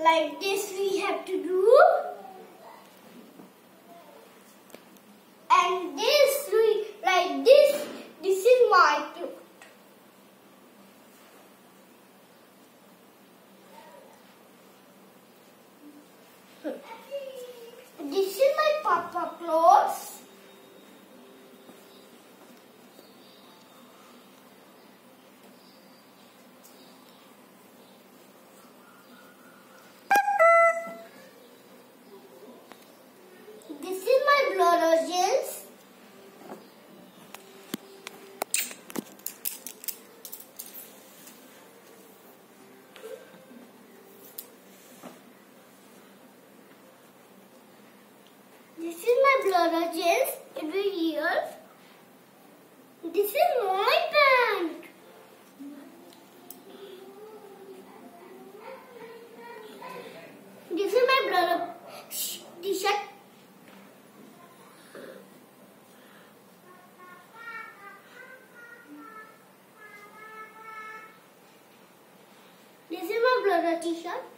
like this we have to do. And this we like this. This is my tooth. This is my papa clothes. This is my blood gels. This is my blood gels every year. This is my pant. This is my blood t-shirt. This is my blood t-shirt.